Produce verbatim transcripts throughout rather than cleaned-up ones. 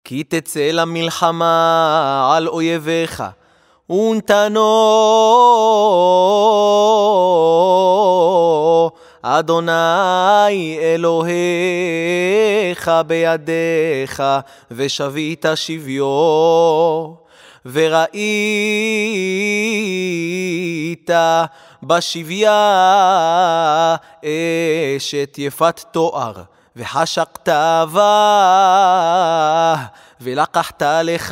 כי תצא למלחמה על אויביך, ונתנו אדוני אלוהיך בידיך, ושבית שביו. וראית בשביה אשת יפת תואר, וחשקת בה, ולקחת לך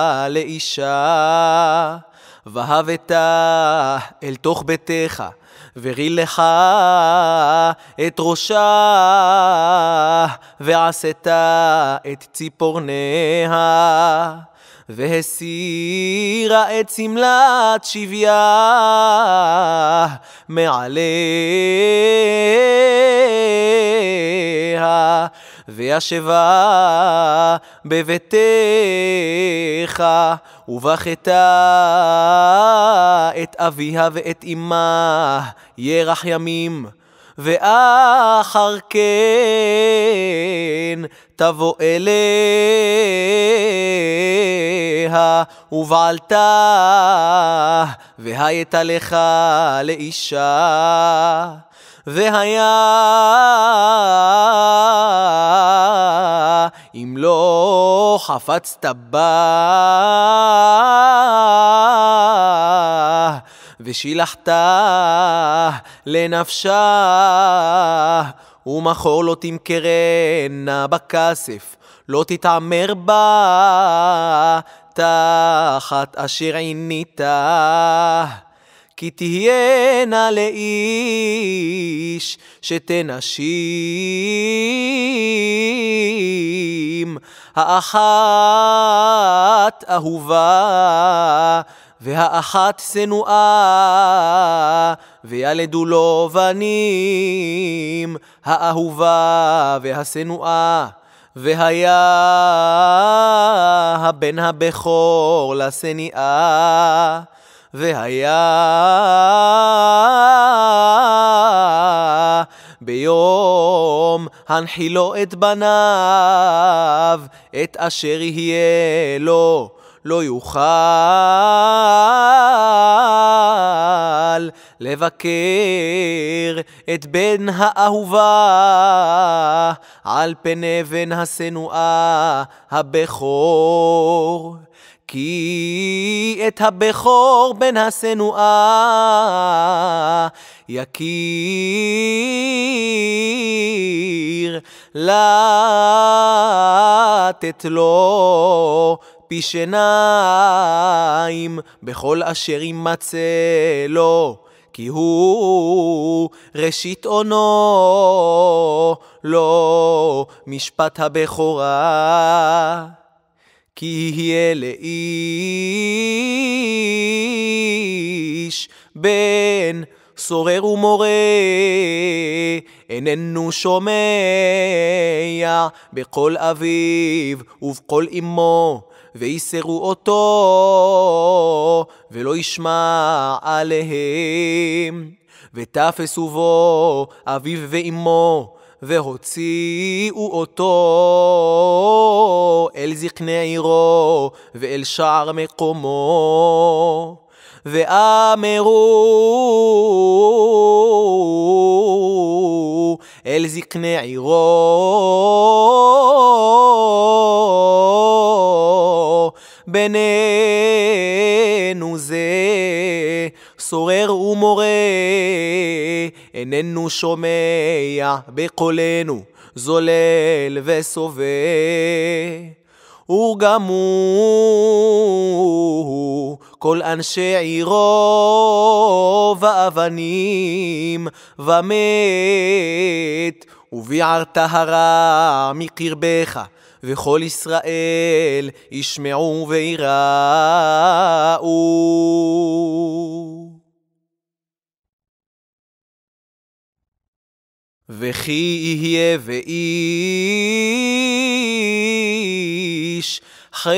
לאישה, והבאת אל תוך ביתך, וריל לך את ראשה, ועשית את ציפורניה, והסירה את סמלת שביה מעליה, וישבה בביתך, ובכתה את אביה ואת אמה ירח ימים. ואחר כן תבוא אליה ובעלתה, והייתה לך לאישה. והיה אם לא חפצת בה, ושילחת לנפשה, ומחור לא תמכרנה בכסף, לא תתעמר בה תחת אשר עינית, כי תהיינה לאיש שתי נשים, האחת אהובה והאחת שנואה, וילדו לו בנים, האהובה והשנואה. והיה הבן הבכור לשנאה, והיה ביום הנחילו את בניו, את אשר יהיה לו לא יוכל לבקר את בן האהובה על פני בן השנואה הבכור, כי את הבכור בן השנואה יכיר לתת לו פי שיניים בכל אשר ימצא לו, כי הוא ראשית עונו לו משפט הבכורה. כי יהיה לאיש בן סורר ומורה, איננו שומע בקול אביו ובקול אמו, ויסרו אותו ולא ישמע עליהם. ותפסו בו אביו ואמו, והוציאו אותו אל זקני עירו ואל שער מקומו, ואמרו אל זקני עירו, בינינו זה סורר ומורה, איננו שומע בקולנו, זולל וסובה. ורגמו כל אנשי עירו ואבנים ומת, וביערת הרע מקרבך, וכל ישראל ישמעו ויראו. וכי יהיה ואיש חטא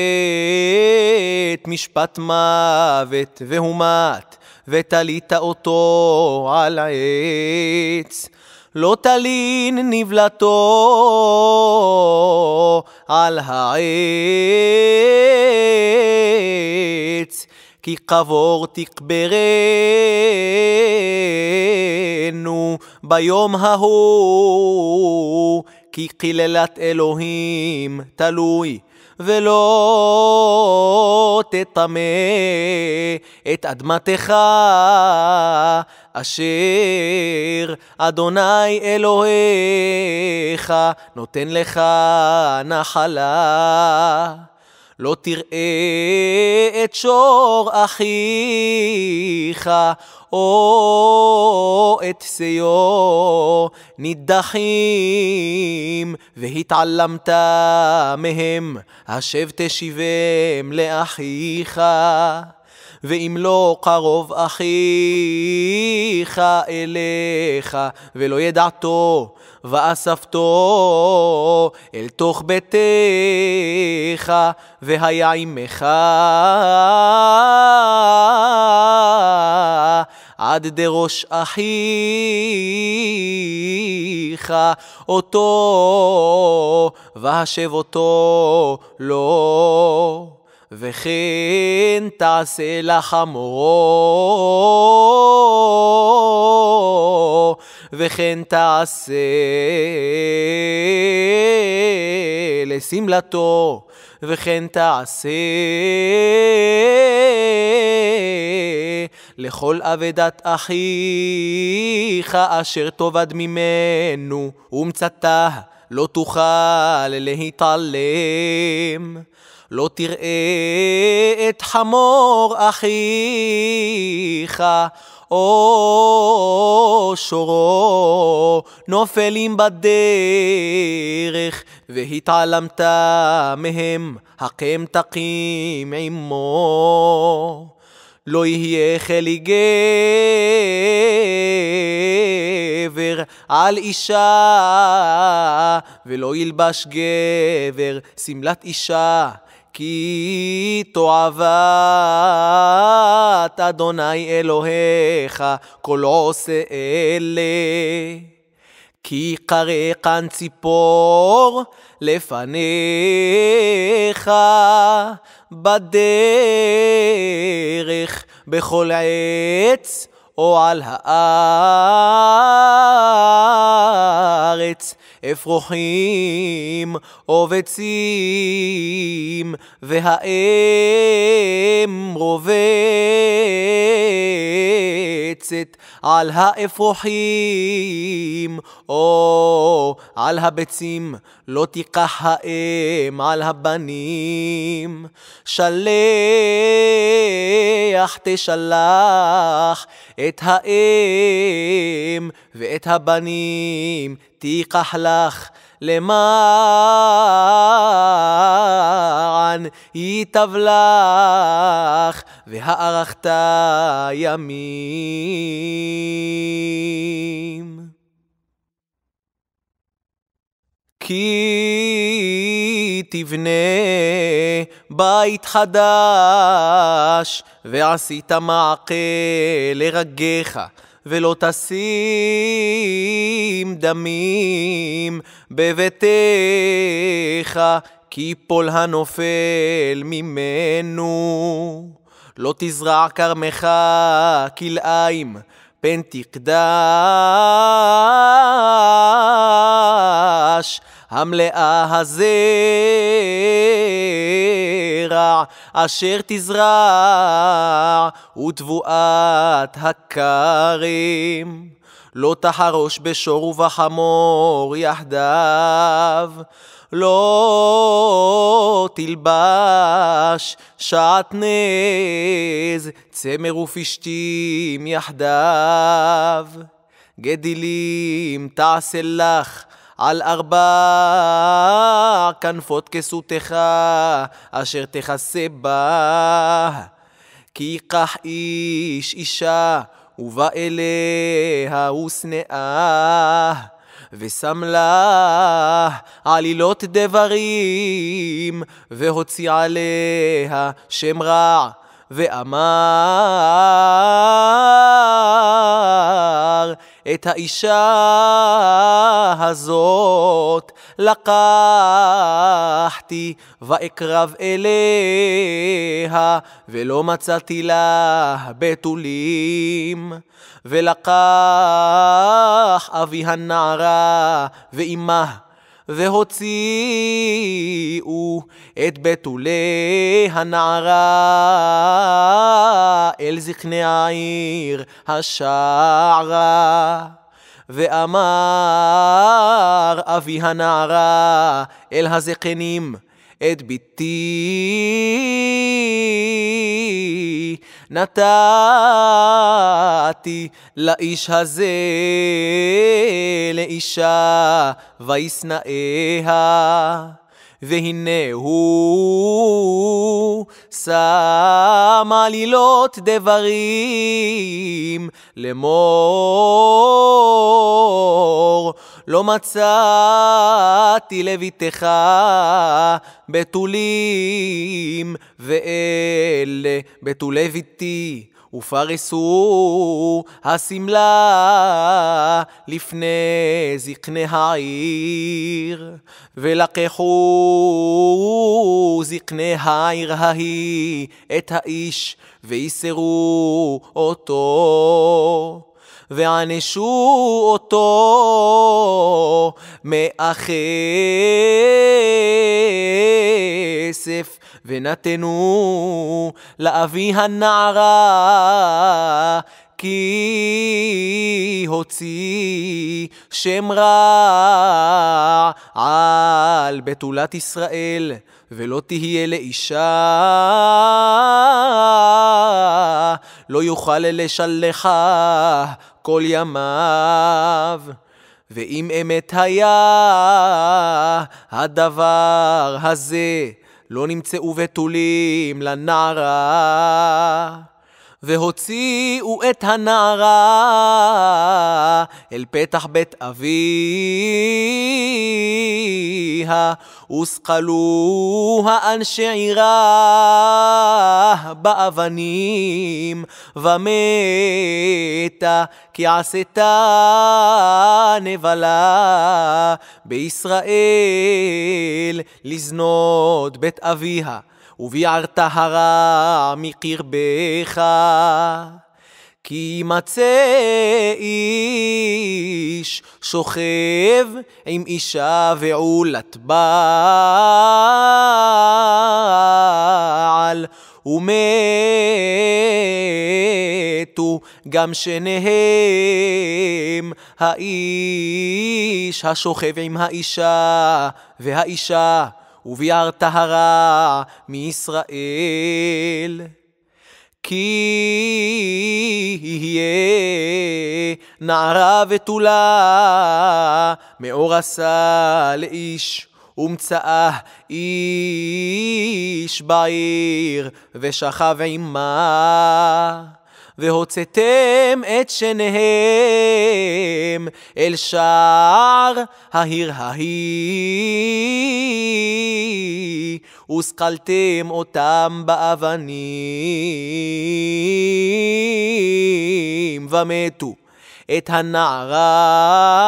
משפט מוות והומת, ותלית אותו על העץ, לא תלין נבלתו על העץ, כי קבור תקברנו ביום ההוא, כי קללת אלוהים תלוי ולא תטמא את אדמתך אשר אדוני אלוהיך נותן לך נחלה. לא תראה את שור אחיך או את שיו נידחים והתעלמת מהם, השב תשיבם לאחיך. ואם לא קרוב אחיך אליך ולא ידעתו ואספתו אל תוך ביתך והיה עמך עד דראש אחיך אותו והשב אותו לא, וכן תעשה לחמורו, וכן תעשה לשמלתו, וכן תעשה לכל אבדת אחיך אשר תאבד ממנו, ומצאתה לא תוכל להתעלם. לא תראה את חמור אחיך או שורו נופלים בדרך והתעלמת מהם, הקם תקים עמו. לא יהיה חלי גבר על אישה ולא ילבש גבר שמלת אישה, כי תועבת אדוני אלוהיך כל עושה אלה. כי קרא כאן ציפור לפניך בדרך בכל עץ או על הארץ, אפרוחים או ביצים, והאם רובצת על האפרוחים או על הביצים, לא תיקח האם על הבנים. שלח תשלח את האם ואת הבנים תיקח לך, למען ייטב לך והארכת ימים. כי תבנה בית חדש ועשית מעקה לרגך, ולא תשים דמים בביתך, כי פול הנופל ממנו. לא תזרע כרמך כלאיים, פן תקדש המלאה הזרע אשר תזרע ותבואת הכרם. לא תחרוש בשור ובחמור יחדיו, לא תלבש שעטנז צמר ופשתים יחדיו. גדילים תעשה לך על ארבע כנפות כסותך אשר תכסה בה. כי ייקח איש אישה ובא אליה ושנאה, ושם לה עלילות דברים, והוציא עליה שם רע, ואמר את האישה הזאת לקחתי ואקרב אליה, ולא מצאתי לה בתולים. ולקח אבי הנערה ואימה, והוציאו את בתולי הנערה אל זקני העיר השערה. ואמר אבי הנערה אל הזקנים, את ביתי נתתי לאיש הזה לאישה וישנאיה, והנה הוא שם עלילות דברים לאמור, לא מצאתי לביתך בתולים, ואלה בתולי ביתי, ופרסו הסמלה לפני זקני העיר. ולקחו זקני העיר ההיא את האיש ויסרו אותו, וענשו אותו מאה כסף, ונתנו לאבי הנערה, כי הוציא שם רע על בתולת ישראל, ולא תהיה לאישה, לא יוכל לשלחה כל ימיו. ואם אמת היה הדבר הזה, לא נמצאו בתולים לנערה. והוציאו את הנערה אל פתח בית אביה, וסקלוה אנשי עירה באבנים, ומתה כי עשתה נבלה בישראל לזנות בית אביה, וביערת הרע מקרבך. כי ימצא איש שוכב עם אישה ועולת בעל, ומתו גם שניהם, האיש השוכב עם האישה והאישה, וביערת הרע מישראל. כי יהיה נערה ותולה מאורסה לאיש, ומצאה איש בעיר ושכב עמה. והוצאתם את שניהם אל שער העיר ההיא, וסקלתם אותם באבנים, ומתו את הנערה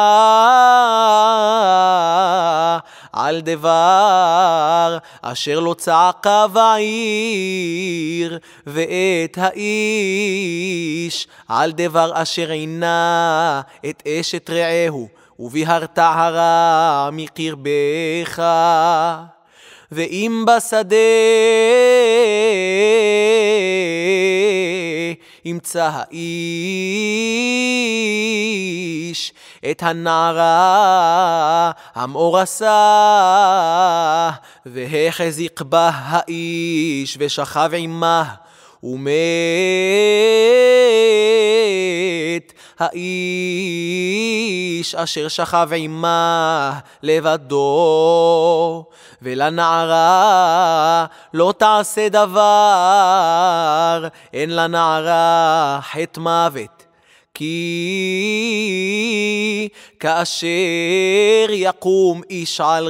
על דבר אשר לא צעקה בעיר, ואת האיש על דבר אשר עינה את אשת רעהו, וביערת הרע מקרבך. ואם בשדה ימצא האיש את הנערה המאורסה, והחזיק בה האיש ושכב עמה, ומת האיש אשר שכב עמה לבדו, ולנערה לא תעשה דבר, אין לנערה חטא מוות. כי כאשר יקום איש על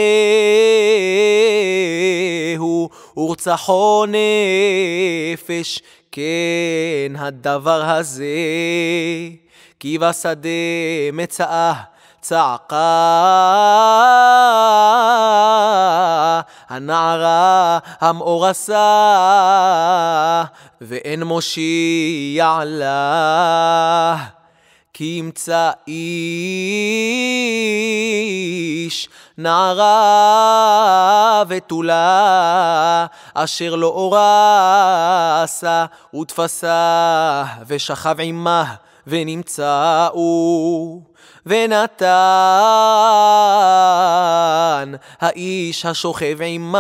רעהו ורצחו נפש, כן הדבר הזה. כי בשדה מצאה צעקה, הנערה המאורסה, ואין מושיע לה. כי ימצא איש נערה ותולה, אשר לא אורסה ותפסה, ושכב עמה ונמצאו. ונתן האיש השוכב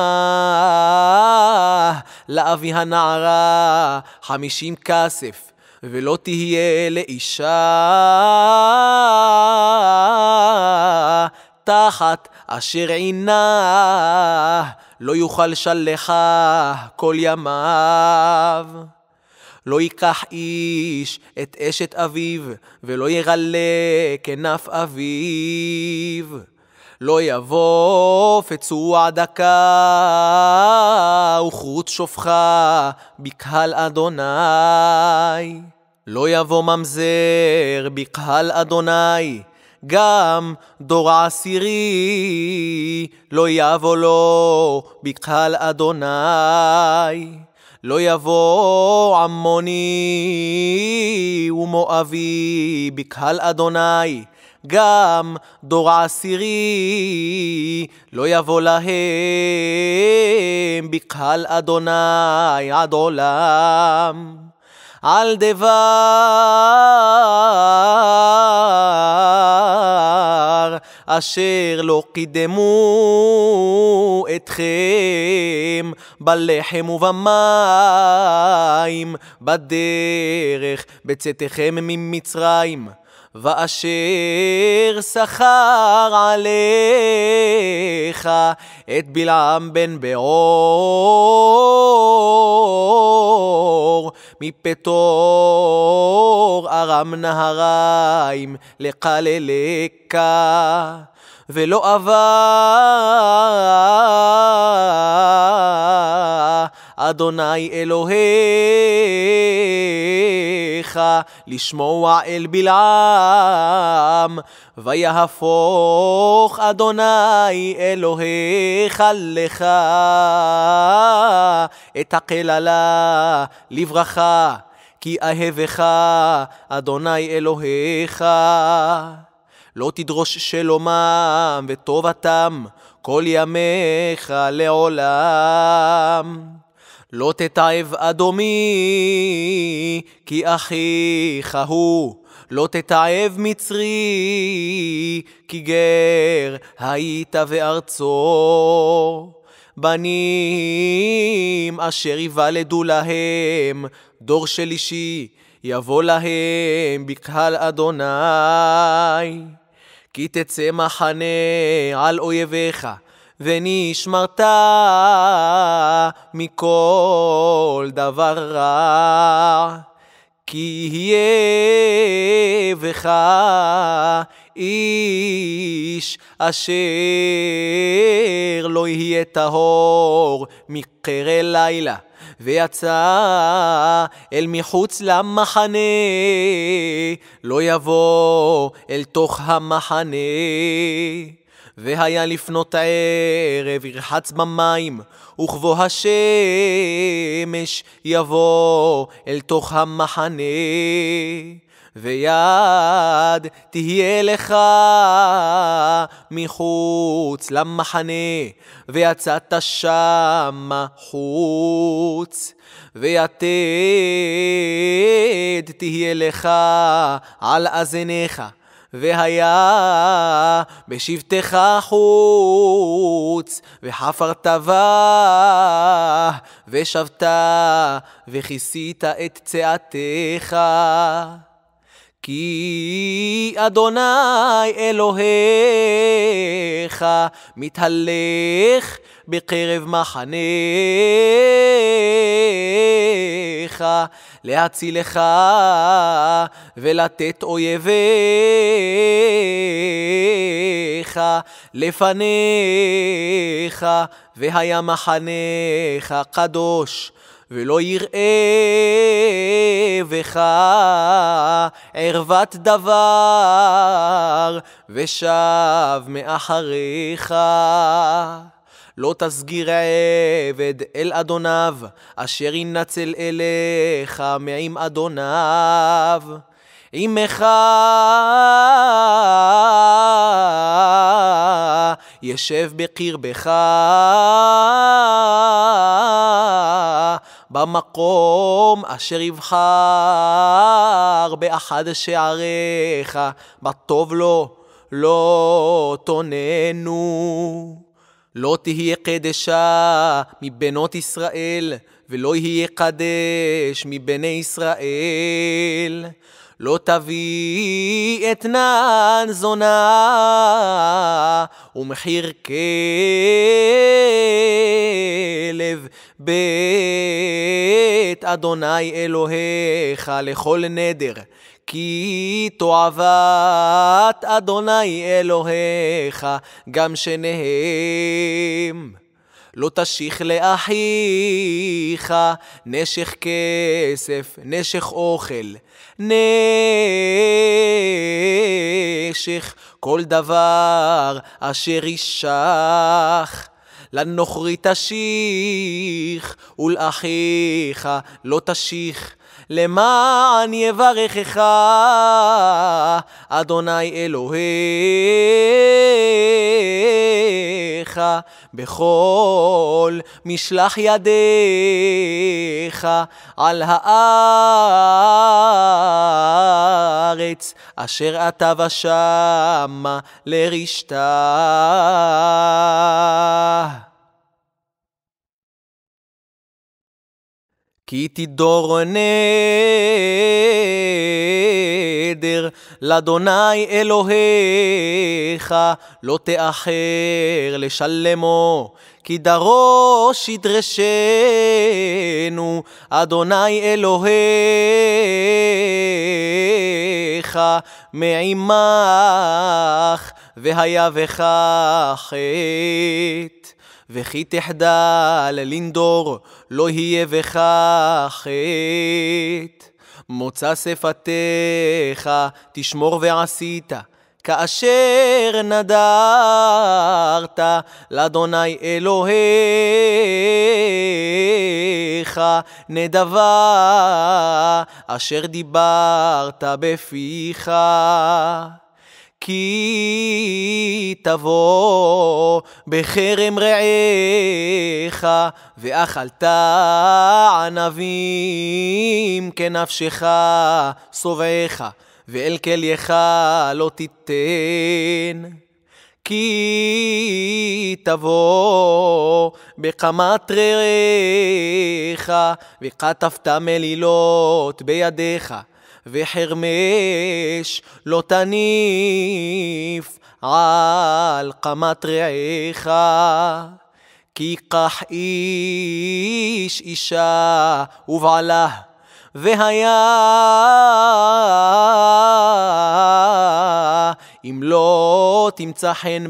עמה לאבי הנערה חמישים כסף, ולא תהיה לאישה תחת אשר עינה, לא יוכל שלחה כל ימיו. לא ייקח איש את אשת אביו, ולא יגלה כנף אביו. לא יבוא פצוע דקה, וחרוט שופחה בקהל אדוני. לא יבוא ממזר בקהל אדוני, גם דור עשירי לא יבוא לו בקהל אדוני. לא יבוא עמוני ומואבי בקהל אדוני, גם דור עשירי לא יבוא להם בקהל אדוני עד עולם. על דבר אשר לא קידמו אתכם בלחם ובמים בדרך בצאתכם ממצרים, ואשר שכר עליך את בלעם בן בעור מפתור ארם נהריים לקללך. ולא אבה אדוני אלוהיך לשמוע אל בלעם, ויהפוך אדוני אלוהיך לך את הקללה לברכה, כי אהבך אדוני אלוהיך. לא תדרוש שלומם וטובתם כל ימיך לעולם. לא תתעב אדומי כי אחיך הוא, לא תתעב מצרי כי גר היית בארצו. בנים אשר יוולדו להם דור שלישי יבוא להם בקהל אדוני. כי תצא מחנה על אויביך ונשמרת מכל דבר רע. כי יהיה בך איש אשר לא יהיה טהור מקרא לילה, ויצא אל מחוץ למחנה, לא יבוא אל תוך המחנה. והיה לפנות ערב ירחץ במים, וכבוא השמש יבוא אל תוך המחנה. ויד תהיה לך מחוץ למחנה, ויצאת שמה חוץ. ויתד תהיה לך על אזניך, והיה בשבתך חוץ, וחפרת בה, ושבת וכיסית את צאתך. כי אדוני אלוהיך מתהלך בקרב מחניך, להצילך ולתת אויביך לפניך. והיה מחניך קדוש, ולא יראה בך ערוות דבר, ושב מאחריך. לא תסגיר עבד אל אדוניו, אשר ינצל אליך מעם אדוניו. עמך ישב בקרבך, במקום אשר יבחר באחד שעריך, בטוב לו לא תוננו. לא תהיה קדשה מבנות ישראל, ולא יהיה קדש מבני ישראל. לא תביא אתנן זונה ומחיר כלב בית אדוני אלוהיך לכל נדר, כי תועבת אדוני אלוהיך גם שניהם. לא תשיך לאחיך נשך כסף, נשך אוכל, נשך כל דבר אשר ישך. לנוכרי תשיך ולאחיך לא תשיך, למען יברכך אדוני אלוהיך בכל משלח ידיך על הארץ אשר אתה ושמה לרשתה. כי תדור נדר לאדוני אלוהיך, לא תאחר לשלמו, כי דרוש ידרשנו אדוני אלוהיך מעמך, והיה בך חטא. וכי תחדל לנדור, לא יהיה בך חטא. מוצא שפתיך תשמור ועשית, כאשר נדרת לאדוני אלוהיך נדבה אשר דיברת בפיך. כי תבוא בחרם רעך, ואכלת ענבים כנפשך שובעך, ואל כלייך לא תיתן. כי תבוא בקמת רעך, וכתבת מלילות בידיך, וחרמש לא תניף על קמת רעך. כי ייקח איש אישה ובעלה, והיה אם לא תמצא חן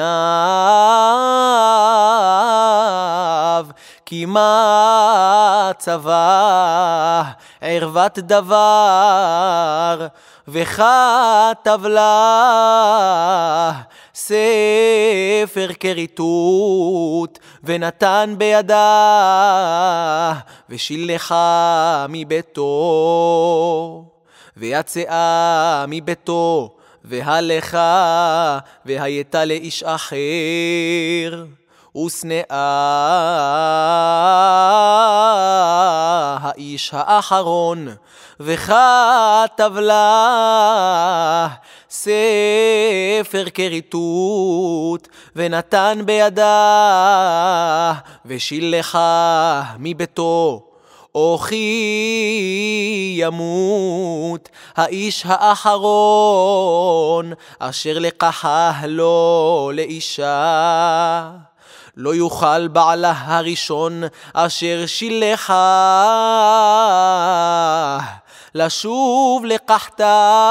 בעיניו, כי מה צווה ערוות דבר, וכתב לה ספר כריתות, ונתן בידה, ושילחה מביתו. ויצאה מביתו, והלכה, והייתה לאיש אחר, ושנאה האיש האחרון, וכתב לה ספר כריתות, ונתן בידה, ושילחה מביתו. וכי ימות האיש האחרון, אשר לקחה לו לאישה, לא יוכל בעלה הראשון אשר שילחה לשוב לקחתה,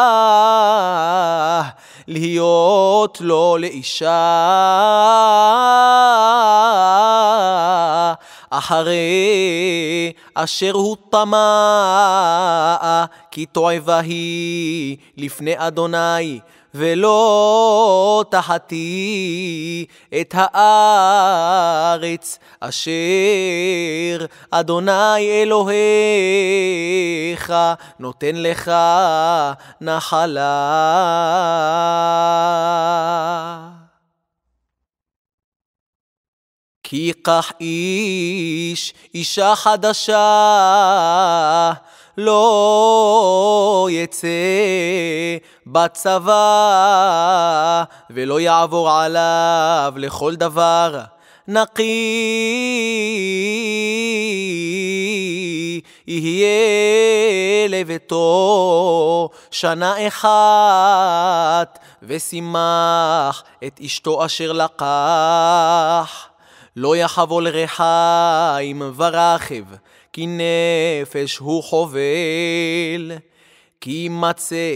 להיות לו לאישה, אחרי אשר הוא טמא, כי תועבה היא לפני אדוני, ולא תחתי את הארץ אשר אדוני אלוהיך נותן לך נחלה. כי ייקח איש אישה חדשה, לא יצא בצבא, ולא יעבור עליו לכל דבר, נקי יהיה לביתו שנה אחת, ושימח את אשתו אשר לקח. לא יחבול רחיים ורכב, כי נפש הוא חובל. כי ימצא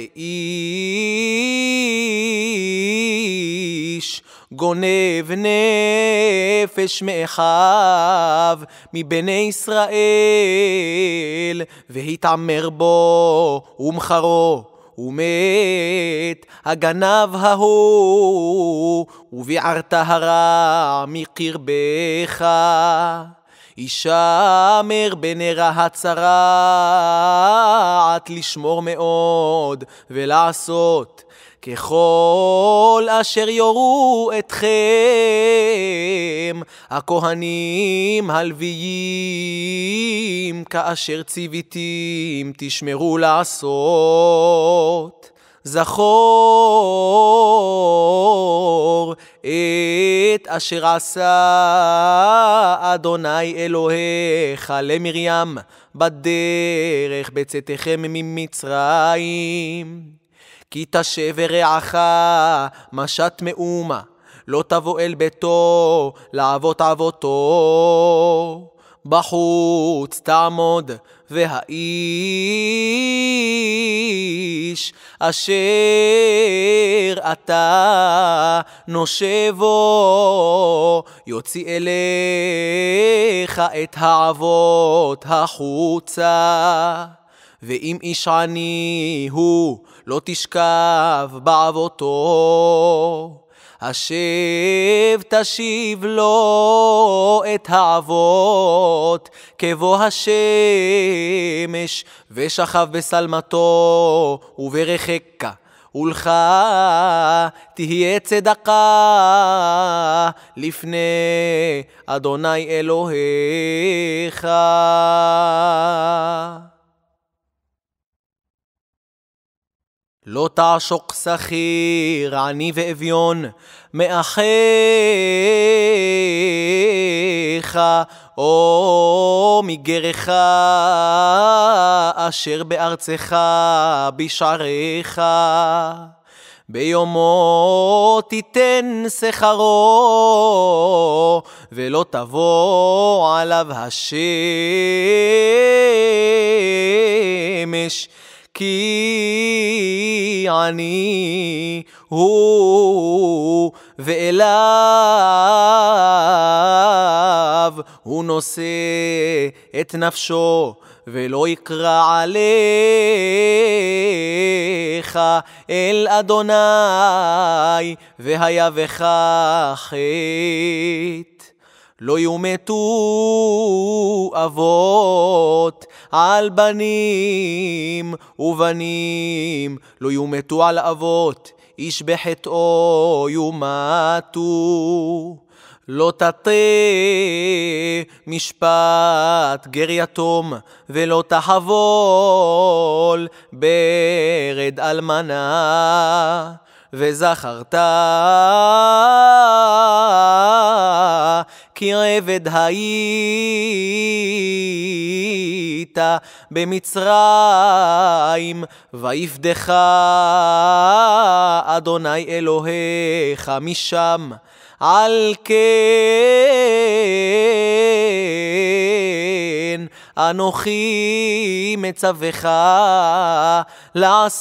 איש גונב נפש מאחיו מבני ישראל, והתעמר בו ומכרו, ומת הגנב ההוא, וביערת הרע מקרבך. ישמר בנרה הצרעת לשמור מאוד ולעשות ככל אשר יורו אתכם הכהנים הלוויים, כאשר ציוויתים תשמרו לעשות. זכור את אשר עשה אדוני אלוהיך למרים בדרך בצאתכם ממצרים. כי תשב רעך משת מאומה, לא תבוא אל ביתו לעבוד עבודתו. בחוץ תעמוד, והאיש אשר אתה נושבו יוציא אליך את העבוד החוצה. ואם איש עני הוא, לא תשכב בעבודתו. השב תשיב לו את העבוד כבוא השמש, ושכב בשלמתו וברחקה, ולך תהיה צדקה לפני אדוני אלוהיך. לא תעשוק שכיר, עני ואביון מאחיך, או מגרך אשר בארצך בשעריך. ביומו תיתן שכרו, ולא תבוא עליו השמש, כי עני הוא, ואליו הוא נושא את נפשו, ולא יקרא עליך אל אדוני, והיה בך חטא. לא יומתו אבות על בנים, ובנים לא יומתו על אבות, איש בחטאו יומתו. לא תטה משפט גר יתום, ולא תחבול ברד אלמנה. וזכרת כי עבד היית במצרים, ויפדך אדוני אלוהיך משם. על כן אנוכי מצווך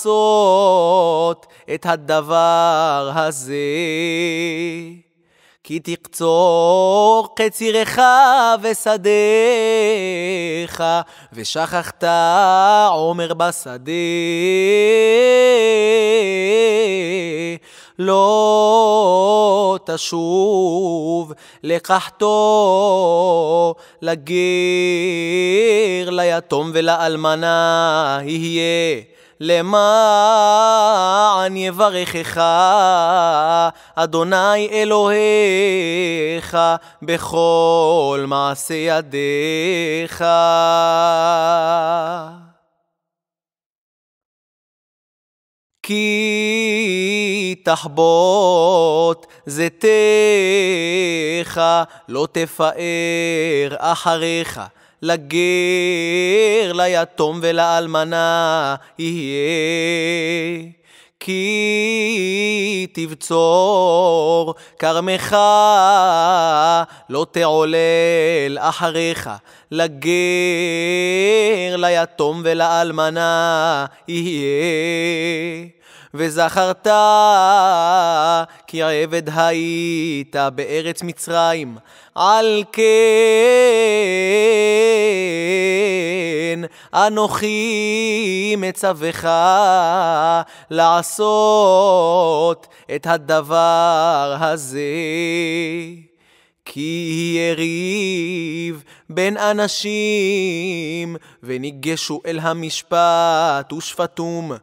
לעשות את הדבר הזה. כי תקצור קצירך ושדיך, ושכחת עומר בשדה. לא תשוב לקחתו, לגר, ליתום ולאלמנה יהיה, למען יברכך אדוני אלוהיך בכל מעשה ידיך. כי תחבוט זיתך, לא תפאר אחריך, לגר, ליתום ולאלמנה יהיה. כי תבצור כרמך, לא תעולל אחריך, לגר, ליתום ולאלמנה יהיה. וזכרת כי עבד היית בארץ מצרים, על כן אנוכי מצווך לעשות את הדבר הזה. כי יריב בין אנשים, וניגשו אל המשפט ושפטום,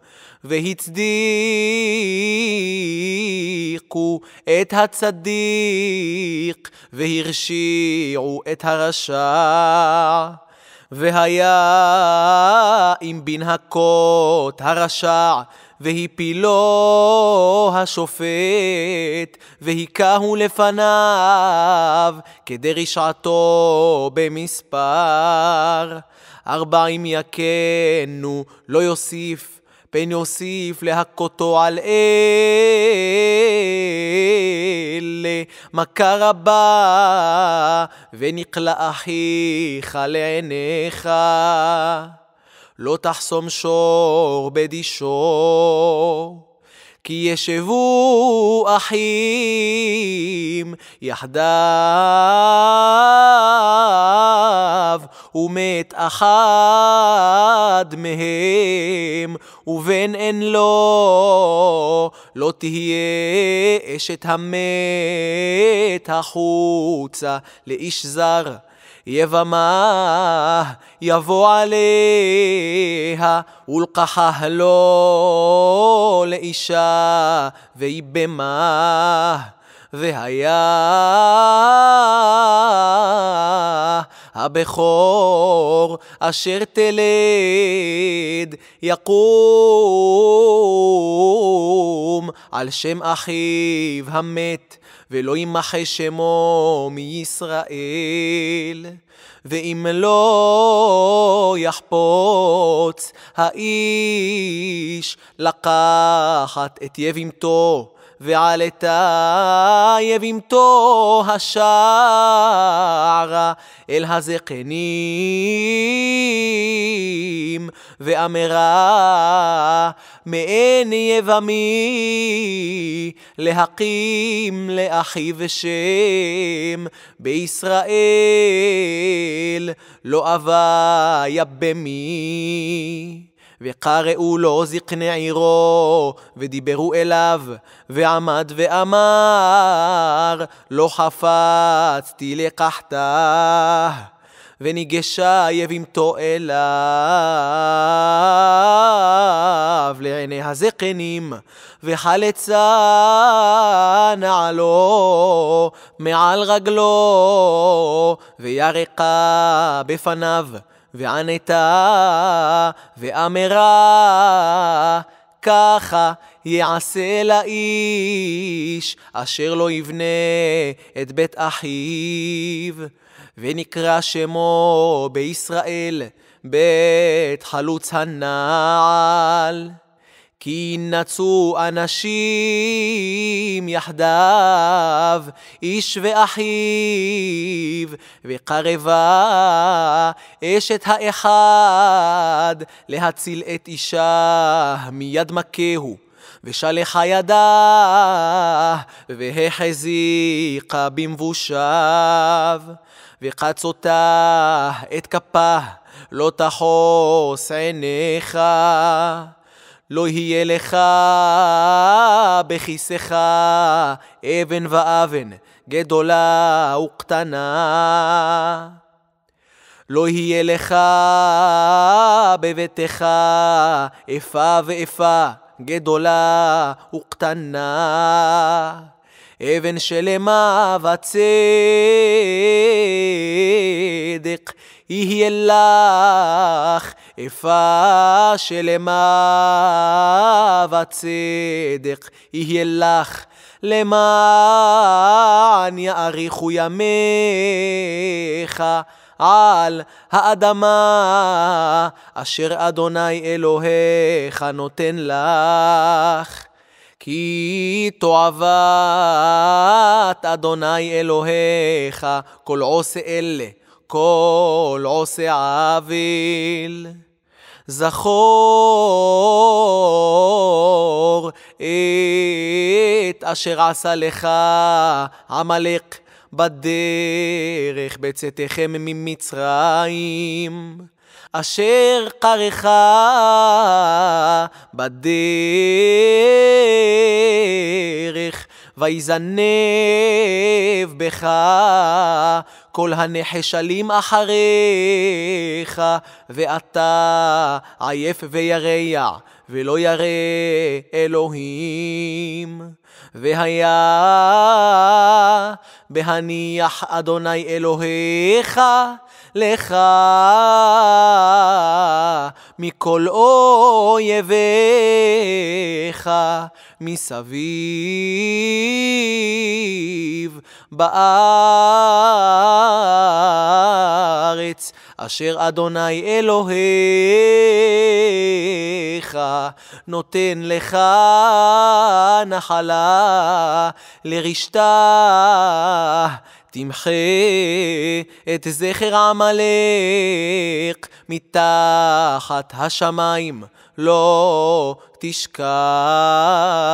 והצדיקו את הצדיק, והרשיעו את הרשע. והיה אם בן הכות הרשע, והפילו השופט, והיכהו לפניו כדרשעתו במספר. ארבעים יכנו לא יוסיף, פן יוסיף להכותו על אלה מכה רבה, ונקלה אחיך לעיניך. לא תחסום שור בדישו, כי ישבו אחים יחדיו, ומת אחד מהם, ובן אין לו, לא תהיה אשת המת החוצה לאיש זר. יבמה יבוא עליה, ולקחה לו לאישה, ויבמה. והיה הבכור אשר תלד יקום על שם אחיו המת, ולא ימחה שמו מישראל. ואם לא יחפוץ האיש לקחת את יבימתו, ועלתה יבימתו השערה אל הזקנים, ואמרה מעין יבמי להקים לאחיו שם, בישראל לא אבה יבמי. וקראו לו זקני עירו, ודיברו אליו, ועמד ואמר, לא חפצתי לקחתה. וניגשה יבימתו אליו לעיני הזקנים, וחלצה נעלו מעל רגלו, וירקה בפניו, וענתה ואמרה, ככה יעשה לאיש אשר לא יבנה את בית אחיו. ונקרא שמו בישראל בית חלוץ הנעל. כי נצאו אנשים יחדיו, איש ואחיו, וקרבה אשת האחד להציל את אישה מיד מכהו, ושלחה ידה והחזיקה במבושיו, וחצותה את כפה לא תחוס עיניך, לא יהיה לך בכיסך אבן ואבן גדולה וקטנה, לא יהיה לך בביתך איפה ואיפה גדולה וקטנה, אבן שלמה וצדק יהיה לך, איפה שלמה וצדק יהיה לך, למען יאריכו ימיך על האדמה אשר אדוני אלוהיך נותן לך. כי תועבת אדוני אלוהיך כל עושה אלה, כל עושה עוול. זכור את אשר עשה לך עמלק בדרך בצאתכם ממצרים, אשר קרך בדרך, ויזנב בך כל הנחשלים אחריך, ואתה עייף וירע ולא ירא אלוהים. והיה בהניח אדוני אלוהיך לך מכל אויביך מסביב בארץ אשר אדוני אלוהיך נותן לך נחלה לרשתה. תמחה את זכר עמלק מתחת השמיים, לא תשכח.